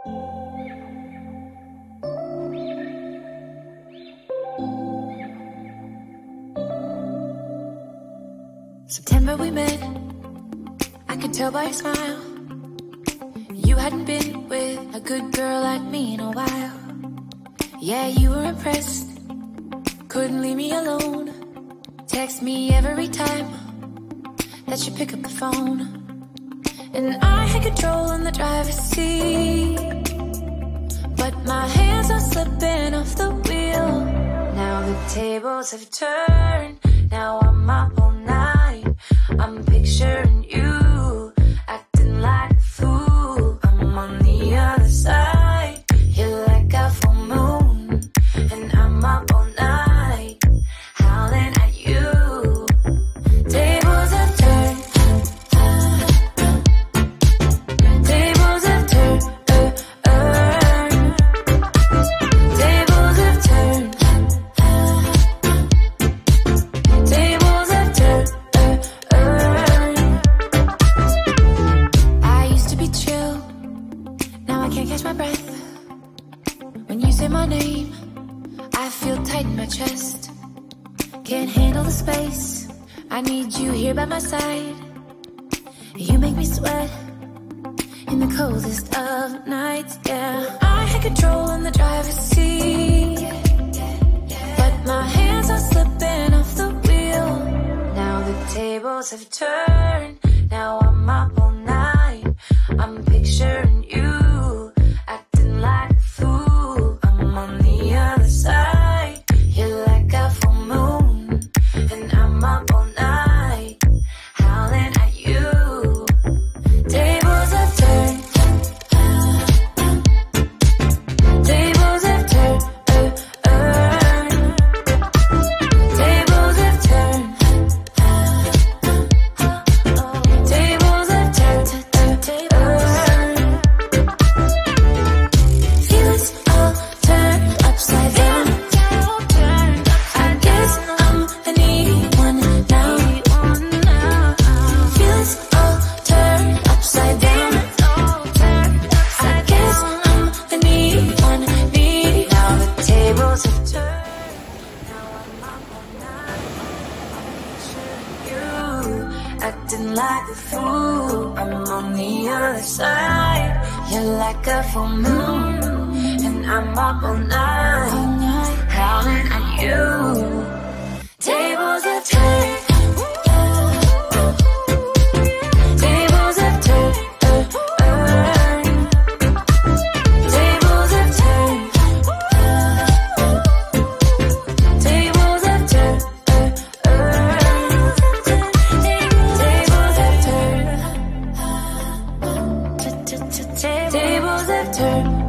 September we met, I could tell by your smile. You hadn't been with a good girl like me in a while. Yeah, you were impressed, couldn't leave me alone. Text me every time that you pick up the phone. And I had control in the driver's seat, but my hands are slipping off the wheel. Now the tables have turned, now I'm up all night. I'm picturing you, acting like a fool. I'm on the other side, you're like a full moon. And I'm up all night, howling at you. Tables have turned, tables have turned, tables have turned, tables have turned. I used to be chill, now I can't catch my breath. When you say my name, I feel tight in my chest. Can't handle the space, I need you here by my side. You make me sweat in the coldest of nights, yeah. I had control in the driver's seat, but my hands are slipping off the wheel. Now the tables have turned, now I'm up all night. I'm picturing you, acting like a fool. I'm on the other side, you're like a full moon. And I'm up all night, howling at you. Tables have turned, tables have turned, tables have turned, tables have turned, feelings all turned upside down. I guess I'm the needy one now. Feelings all turned upside down. I guess I'm the needy one, needy. Now the tables have turned. Now I'm up all night. You acting like a fool. I'm on the other side. You're like a full moon, and I'm up all night, howling at you. Tables have turned. Tables have turned. Tables have turned. Tables have turned. Tables have turned. Tables have turned.